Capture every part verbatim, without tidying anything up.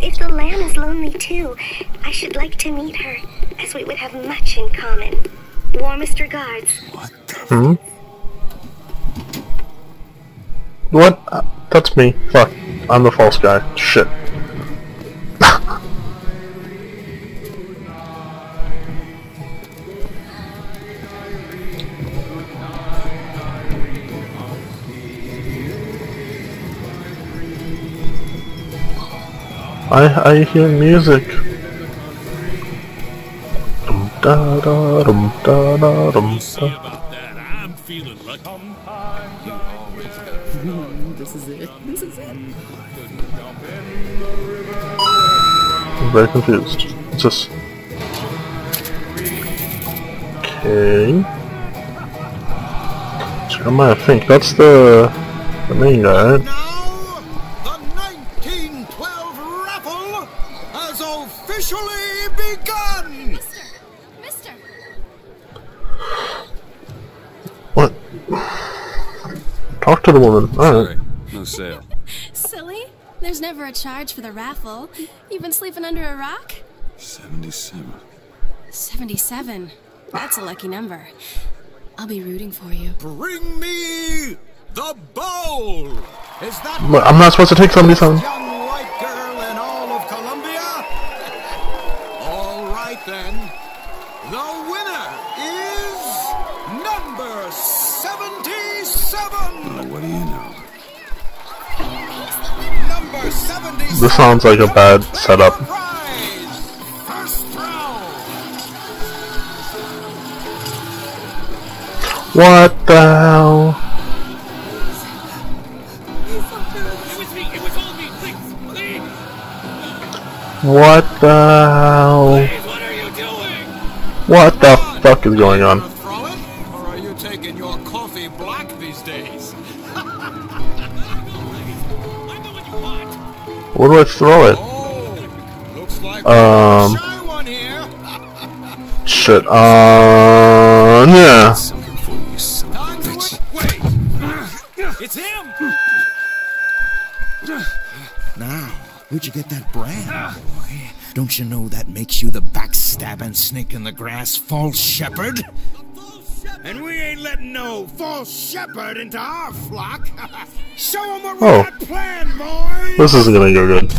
if the lamb is lonely too, I should like to meet her, as we would have much in common. Warmest regards. What the Hmm? What? Uh, that's me. Fuck. I'm the false guy. Shit. I I hear music. Dum da da dum da da dum da. About that, I'm feeling lucky. This is it. This is it. I'm very confused. What's this? Okay. Jeremiah Fink, that's the the main guy, right? Now, the nineteen twelve raffle has officially begun! Mister! Mister! What? Talk to the woman. Alright. Sorry, no sale. Silly? There's never a charge for the raffle. You've been sleeping under a rock? seventy-seven. seventy-seven. That's a lucky number. I'll be rooting for you. Bring me the bowl! Is that But I'm not supposed to take seventy-seven. young white girl in all of Columbia? All right then. The winner is number seventy-seven! Well, what do you know? Number seventy-seven! This sounds like a bad setup. Prize! First round! What the hell? It was me, it was all me, please, please! What the hell? Please, what are you doing? What the fuck is going on? Throw it? Or are you taking your coffee black these days? I know what you want. Where do I throw it? Oh, looks like Um. we got a shy one here. Shit. Uh. Yeah. Something for you, son of a Time to bitch. wait. It's him! Now, where'd you get that brand, boy? Don't you know that makes you the backstabbing snake in the grass false shepherd? And we ain't letting no false shepherd into our flock. Show 'em what we Oh. got planned, boy! This isn't gonna go good.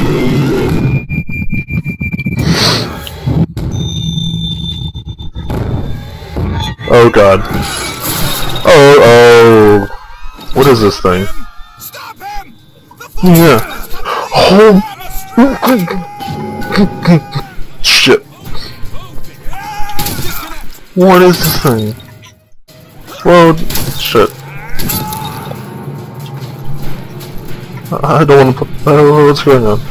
Oh god. Oh, oh. What is this thing? Stop him! Yeah. Oh. Shit. What is this thing? Whoa. Shit. I don't want to put. I don't know what's going on.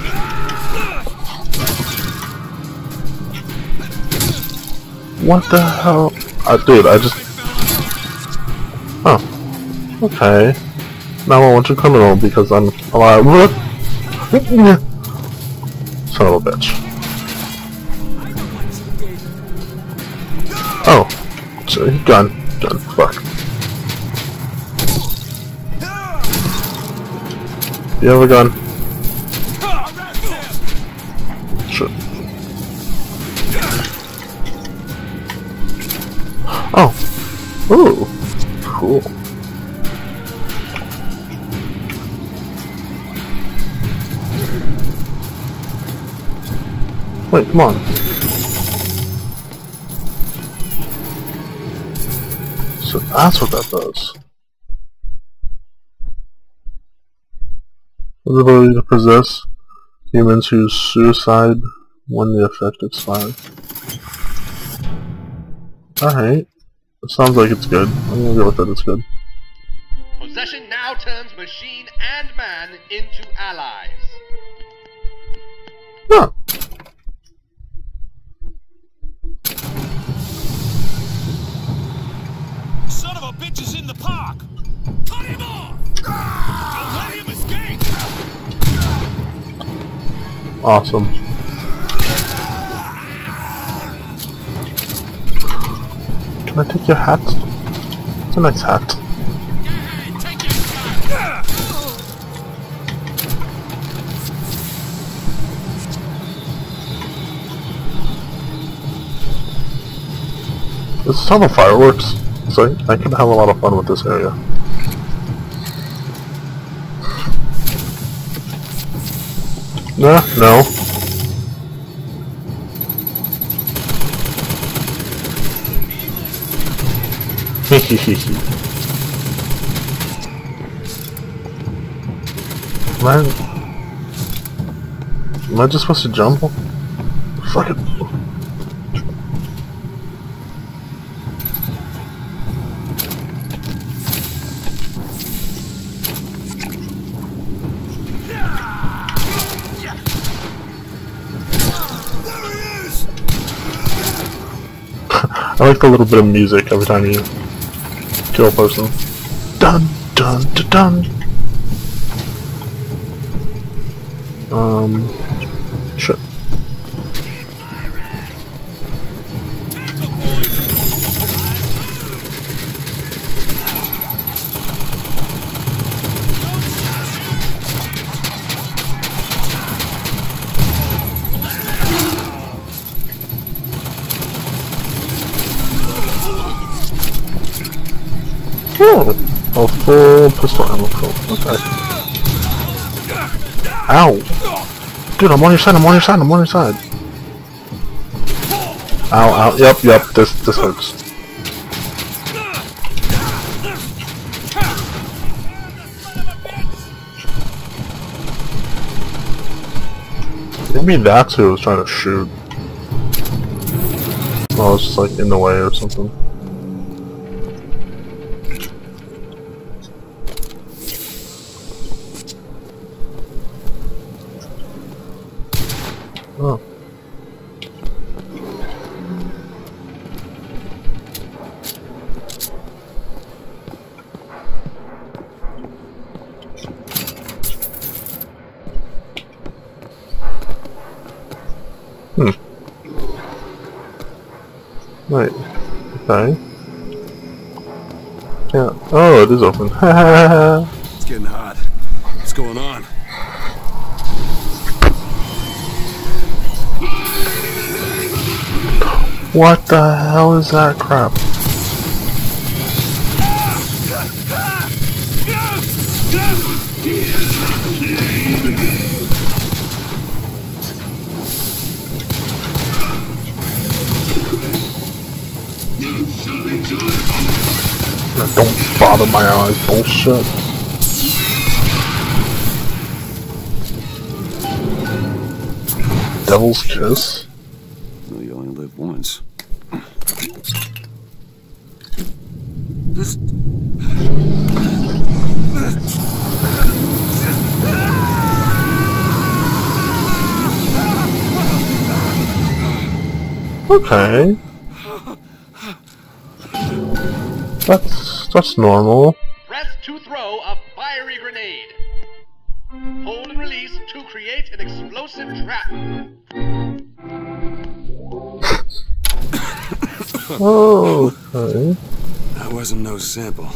What the hell? Uh, dude, I just. Oh. Okay. Now I want to criminal because I'm alive. What? Son of a bitch. Oh. So, gun. Gun. Fuck. You have a gun? Shit. Oh. Ooh. Cool. Wait, come on. So that's what that does. The ability to possess humans whose suicide when the effect expires. Alright. It sounds like it's good. I'm gonna go with that, it's good. Possession now turns machine and man into allies. Huh. Son of a bitch is in the park! Cut him off! Don't let him escape! Awesome. Can I take your hat? It's a nice hat. Hey, take your time! This is how the fireworks. So I can have a lot of fun with this area. Nah, no. Hehehe. Am I, am I just supposed to jump? Fuck it. I like the little bit of music every time you kill a person. Dun dun dun dun. Um, shit. Oh, a full pistol ammo. Okay. Ow! Dude, I'm on your side, I'm on your side, I'm on your side. Ow, ow, yep, yep, this, this hurts. Maybe that's who was trying to shoot. I was just like in the way or something. Oh. Hmm. Right. Okay. Yeah. Oh, it is open. It's getting hot. What's going on? What the hell is that crap? Don't bother my eyes, bullshit. Devil's Kiss? Well, you only live once. This... Okay. That's that's normal. Press to throw a fiery grenade. Hold and release to create an explosive trap. Oh, okay. That wasn't no sample.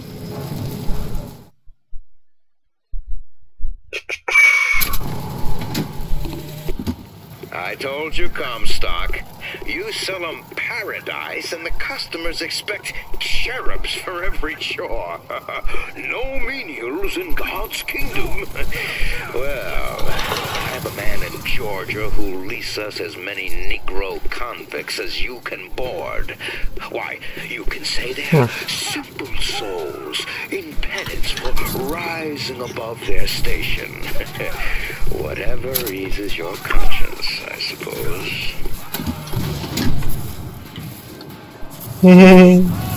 I told you, Comstock. You sell them paradise, and the customers expect cherubs for every chore. No menials in God's kingdom. Well, I have a man in Georgia who'll lease us as many Negro convicts as you can board. Why, you can say they're simple souls in penance for rising above their station. Whatever eases your conscience, I suppose. Yay!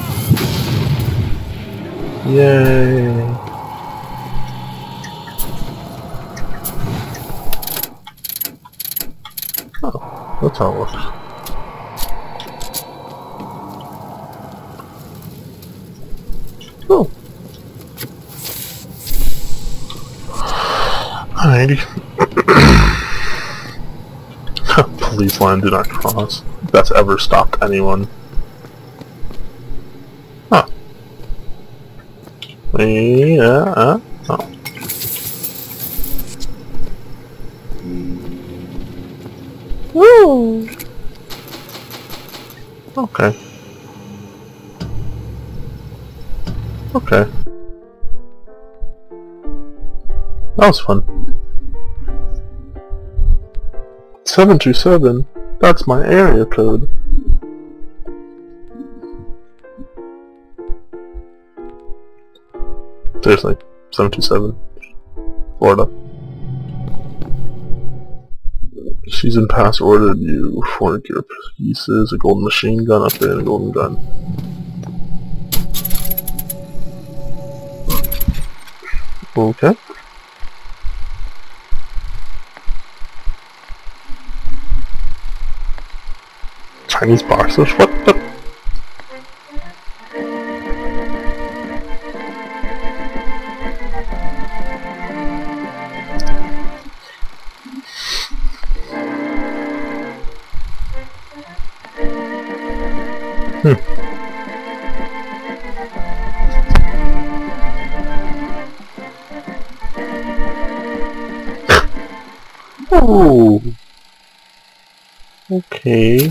Yay! Oh, that's how it works. Oh. Alrighty. Police line do not cross. If that's ever stopped anyone. Huh. Yeah, uh, oh. Woo! Okay. Okay. That was fun. seven two seven? That's my area code. Seriously, seven two seven. Florida. Season pass ordered you four gear pieces, a golden machine gun upgrade, and a golden gun. Okay. Chinese boxers? What the? Hmm. Oh. Okay.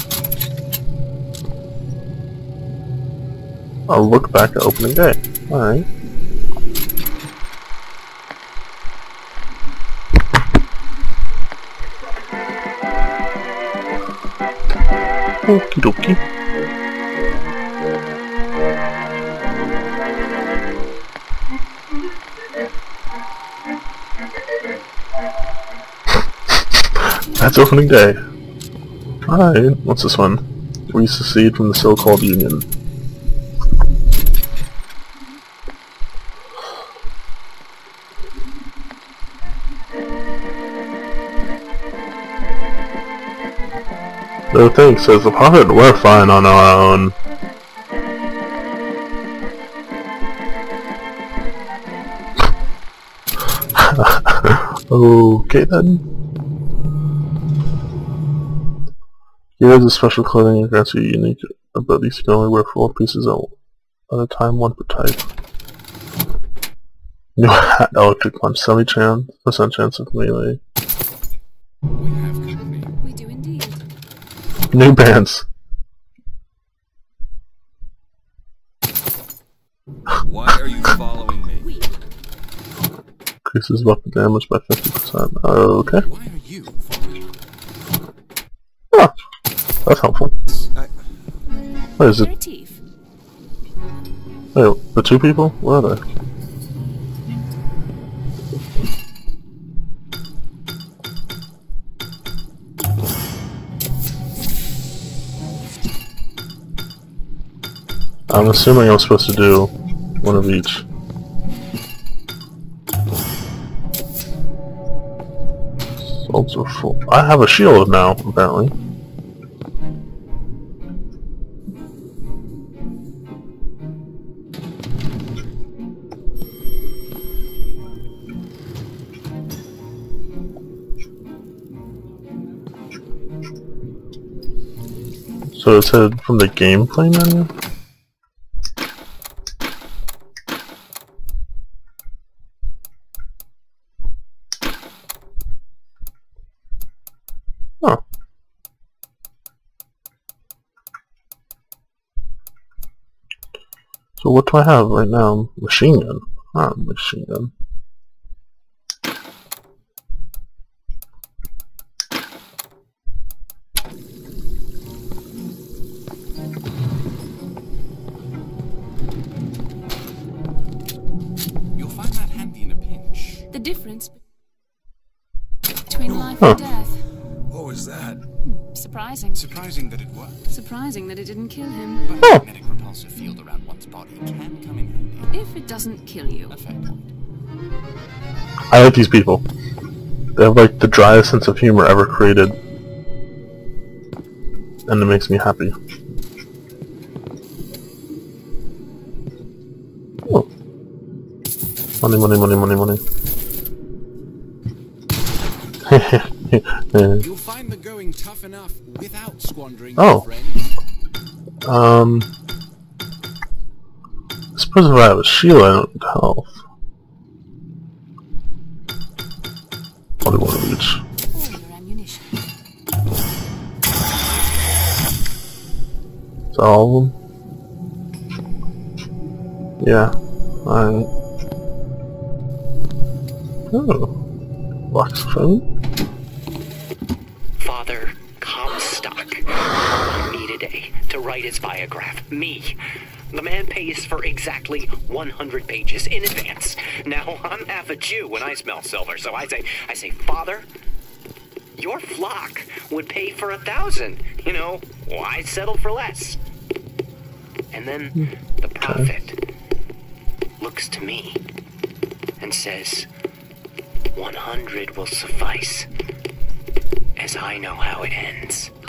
I'll look back at opening day. Alright. Okie dokie. That's opening day. Alright, what's this one? We secede from the so-called Union. No thanks, says the prophet, we're fine on our own. Okay then. Here's a special clothing that grants you unique abilities. You can only wear four pieces at a time, one per type. New hat, electric punch, seventy chance, percent chance of melee. We have company. We do indeed. New bands. Why are you following me? Increases weapon damage by fifty percent. Okay. Why are you following me? Ah, that's helpful. I... What is it? Aperitif. Wait, the two people? Where are they? I'm assuming I'm supposed to do one of each. Swords are full. I have a shield now, apparently. So it said from the gameplay menu? Huh. So what do I have right now? Machine gun. Ah, machine gun. You'll find that handy in a pinch. The difference between life Huh. and death. What was that? Surprising. Surprising that it worked. Surprising that it didn't kill him. But a magnetic repulsive field around one's body can come in handy. If it doesn't kill you. A fair point. I like these people. They have like the driest sense of humor ever created. And it makes me happy. Oh. Money, money, money, money, money. You'll find the going tough enough without squandering Oh. your friend. Um, I suppose if I have a shield, I don't need health. Probably one of each. All your ammunition. Is that all of them? Yeah. Alright. Oh. Voxophone? Father Comstock on me today to write his biograph. Me. The man pays for exactly one hundred pages in advance. Now, I'm half a Jew when I smell silver, so I say, I say, Father, your flock would pay for a thousand. You know, why settle for less? And then the prophet looks to me and says, one hundred will suffice, as I know how it ends.